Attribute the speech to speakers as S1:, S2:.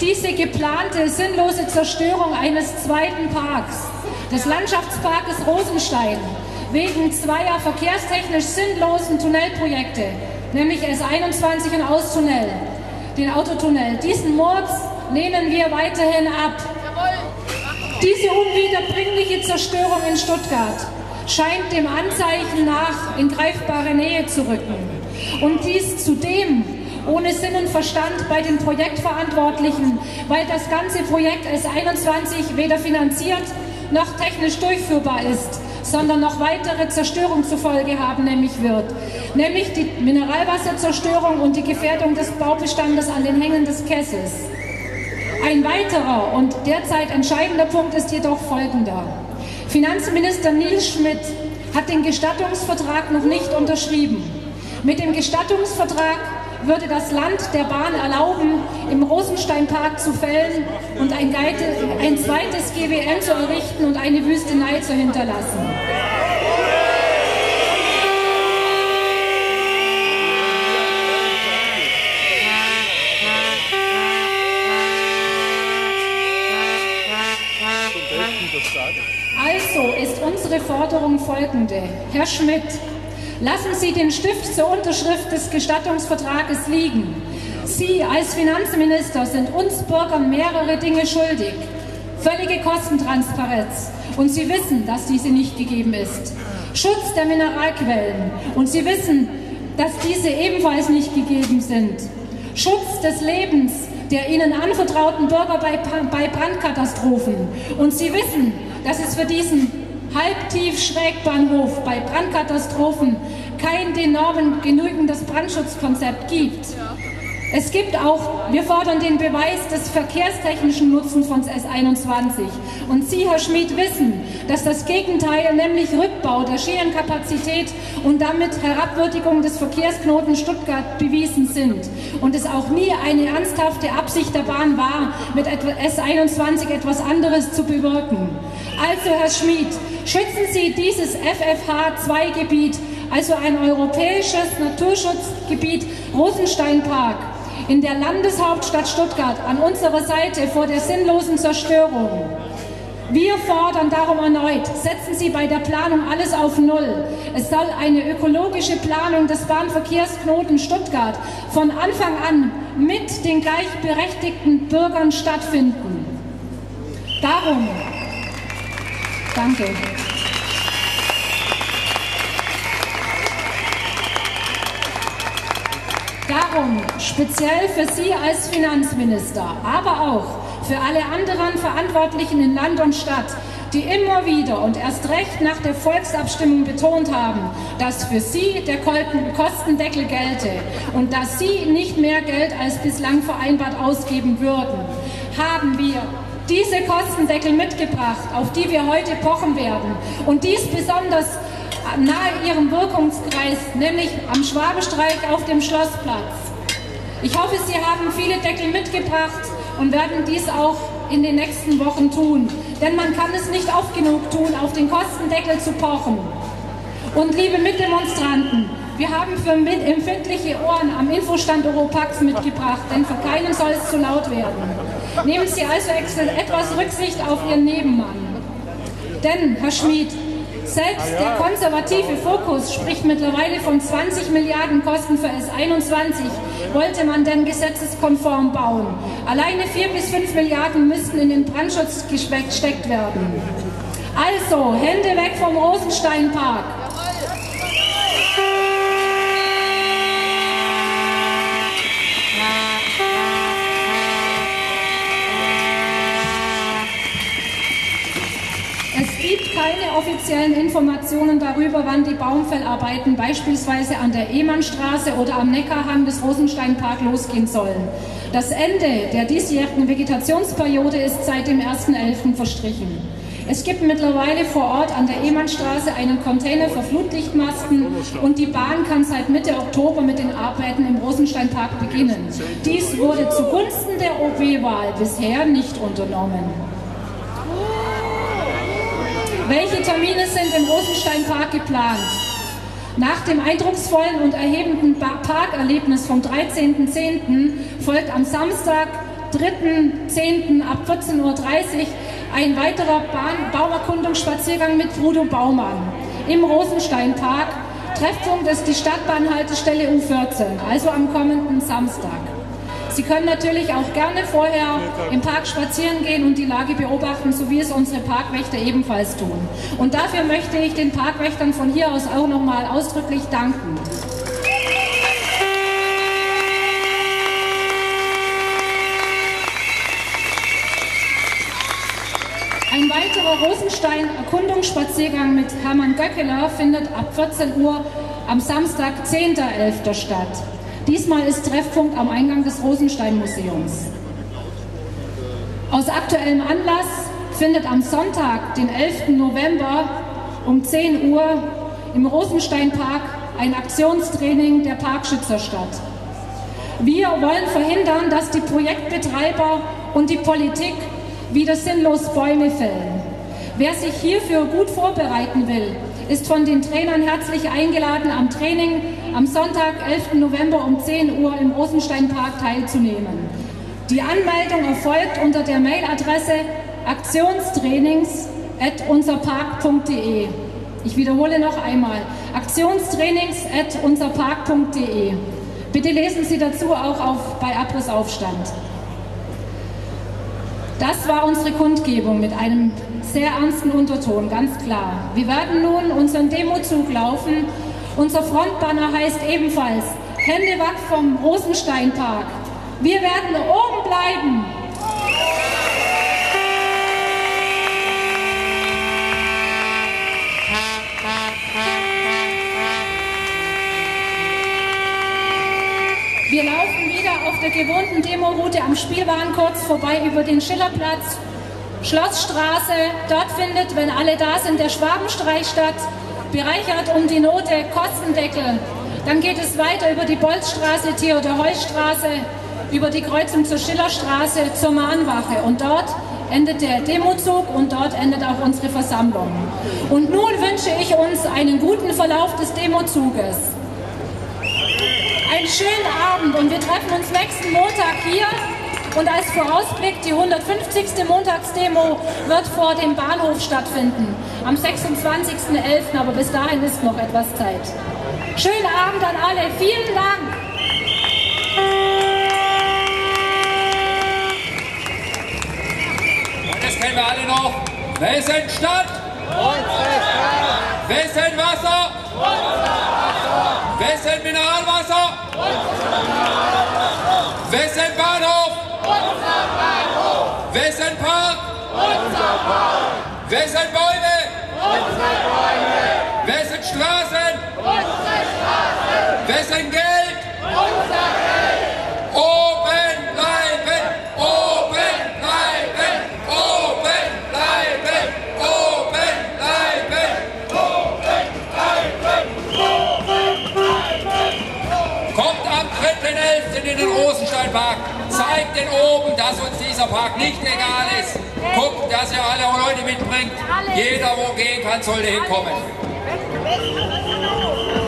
S1: diese geplante, sinnlose Zerstörung eines zweiten Parks, des Landschaftsparkes Rosenstein, wegen zweier verkehrstechnisch sinnlosen Tunnelprojekte, nämlich S21 und Austunnel, den Autotunnel. Diesen Murks lehnen wir weiterhin ab. Diese unwiederbringliche Zerstörung in Stuttgart scheint dem Anzeichen nach in greifbare Nähe zu rücken. Und dies zudem ohne Sinn und Verstand bei den Projektverantwortlichen, weil das ganze Projekt S21 weder finanziert noch technisch durchführbar ist, sondern noch weitere Zerstörung zur Folge haben nämlich die Mineralwasserzerstörung und die Gefährdung des Baubestandes an den Hängen des Kessels. Ein weiterer und derzeit entscheidender Punkt ist jedoch folgender. Finanzminister Nils Schmidt hat den Gestattungsvertrag noch nicht unterschrieben. Mit dem Gestattungsvertrag würde das Land der Bahn erlauben, im Rosensteinpark zu fällen und ein zweites GWN zu errichten und eine Wüstenei zu hinterlassen. Also ist unsere Forderung folgende. Herr Schmidt, lassen Sie den Stift zur Unterschrift des Gestattungsvertrages liegen. Sie als Finanzminister sind uns Bürgern mehrere Dinge schuldig. Völlige Kostentransparenz. Und Sie wissen, dass diese nicht gegeben ist. Schutz der Mineralquellen. Und Sie wissen, dass diese ebenfalls nicht gegeben sind. Schutz des Lebens der Ihnen anvertrauten Bürger bei Brandkatastrophen. Und Sie wissen, dass es für diesen Halbtief-Schrägbahnhof bei Brandkatastrophen kein den Normen genügendes Brandschutzkonzept gibt. Es gibt auch, wir fordern den Beweis des verkehrstechnischen Nutzens von S21. Und Sie, Herr Schmidt, wissen, dass das Gegenteil, nämlich Rückbau der Schienenkapazität und damit Herabwürdigung des Verkehrsknotens Stuttgart bewiesen sind. Und es auch nie eine ernsthafte Absicht der Bahn war, mit S21 etwas anderes zu bewirken. Also, Herr Schmidt, schützen Sie dieses FFH-2-Gebiet, also ein europäisches Naturschutzgebiet Rosensteinpark, in der Landeshauptstadt Stuttgart an unserer Seite vor der sinnlosen Zerstörung. Wir fordern darum erneut, setzen Sie bei der Planung alles auf Null. Es soll eine ökologische Planung des Bahnverkehrsknotens Stuttgart von Anfang an mit den gleichberechtigten Bürgern stattfinden. Darum, danke. Darum, speziell für Sie als Finanzminister, aber auch für alle anderen Verantwortlichen in Land und Stadt, die immer wieder und erst recht nach der Volksabstimmung betont haben, dass für Sie der Kostendeckel gelte und dass Sie nicht mehr Geld als bislang vereinbart ausgeben würden, haben wir diese Kostendeckel mitgebracht, auf die wir heute pochen werden. Und dies besonders nahe ihrem Wirkungskreis, nämlich am Schwabenstreich auf dem Schlossplatz. Ich hoffe, Sie haben viele Deckel mitgebracht und werden dies auch in den nächsten Wochen tun. Denn man kann es nicht oft genug tun, auf den Kostendeckel zu pochen. Und liebe Mitdemonstranten, wir haben für empfindliche Ohren am Infostand Europax mitgebracht, denn für keinen soll es zu laut werden. Nehmen Sie also etwas Rücksicht auf Ihren Nebenmann. Denn, Herr Schmidt, selbst der konservative Fokus spricht mittlerweile von 20 Milliarden Kosten für S21. Wollte man denn gesetzeskonform bauen? Alleine 4 bis 5 Milliarden müssten in den Brandschutz gesteckt werden. Also, Hände weg vom Rosensteinpark. Es gibt keine offiziellen Informationen darüber, wann die Baumfellarbeiten beispielsweise an der Ehmannstraße oder am Neckarhang des Rosensteinpark losgehen sollen. Das Ende der diesjährigen Vegetationsperiode ist seit dem 1.11. verstrichen. Es gibt mittlerweile vor Ort an der Ehmannstraße einen Container für Flutlichtmasten und die Bahn kann seit Mitte Oktober mit den Arbeiten im Rosensteinpark beginnen. Dies wurde zugunsten der OB-Wahl bisher nicht unternommen. Welche Termine sind im Rosensteinpark geplant? Nach dem eindrucksvollen und erhebenden Parkerlebnis vom 13.10. folgt am Samstag, 3.10. ab 14:30 Uhr ein weiterer Baumerkundungsspaziergang mit Bruno Baumann im Rosensteinpark. Treffpunkt ist die Stadtbahnhaltestelle U14, also am kommenden Samstag. Sie können natürlich auch gerne vorher im Park spazieren gehen und die Lage beobachten, so wie es unsere Parkwächter ebenfalls tun. Und dafür möchte ich den Parkwächtern von hier aus auch nochmal ausdrücklich danken. Ein weiterer Rosenstein-Erkundungsspaziergang mit Hermann Göckeler findet ab 14 Uhr am Samstag, 10.11. statt. Diesmal ist Treffpunkt am Eingang des Rosenstein-Museums. Aus aktuellem Anlass findet am Sonntag, den 11. November um 10 Uhr im Rosensteinpark ein Aktionstraining der Parkschützer statt. Wir wollen verhindern, dass die Projektbetreiber und die Politik wieder sinnlos Bäume fällen. Wer sich hierfür gut vorbereiten will, ist von den Trainern herzlich eingeladen, am Training am Sonntag, 11. November um 10 Uhr im Rosensteinpark teilzunehmen. Die Anmeldung erfolgt unter der Mailadresse aktionstrainings@unserpark.de. Ich wiederhole noch einmal, aktionstrainings@unserpark.de. Bitte lesen Sie dazu auch bei Abrissaufstand. Das war unsere Kundgebung mit einem sehr ernsten Unterton, ganz klar. Wir werden nun unseren Demozug laufen. Unser Frontbanner heißt ebenfalls Hände weg vom Rosensteinpark. Wir werden oben bleiben. Wir laufen wieder auf der gewohnten Demoroute am Spielwarenkurz vorbei über den Schillerplatz, Schlossstraße. Dort findet, wenn alle da sind, der Schwabenstreich statt, bereichert um die Note Kostendeckel. Dann geht es weiter über die Bolzstraße, Theodor-Heuss-Straße, über die Kreuzung zur Schillerstraße zur Mahnwache. Und dort endet der Demozug und dort endet auch unsere Versammlung. Und nun wünsche ich uns einen guten Verlauf des Demozuges. Einen schönen Abend und wir treffen uns nächsten Montag hier. Und als Vorausblick, die 150. Montagsdemo wird vor dem Bahnhof stattfinden, am 26.11., aber bis dahin ist noch etwas Zeit. Schönen Abend an alle, vielen Dank!
S2: Und das kennen wir alle noch. Wessen Stadt? Unsere Stadt! Wessen Wasser? Unser Wasser! Wessen Mineralwasser? Unser Mineralwasser! Wessen Bahnhof? Unser Bahnhof! Wessen Park? Unser Park! Wessen Bäume? Unsere Bäume! Wessen Straßen? Unsere Straßen! Wessen Geld? Unser Geld! Oben bleiben! Oben bleiben! Oben bleiben! Oben bleiben! Oben bleiben! Oben bleiben! Kommt am 3.11. in den Rosensteinpark! Zeigt den oben, dass uns dieser Park nicht egal ist. Guckt, dass ihr alle Leute mitbringt. Jeder, wo gehen kann, sollte hinkommen.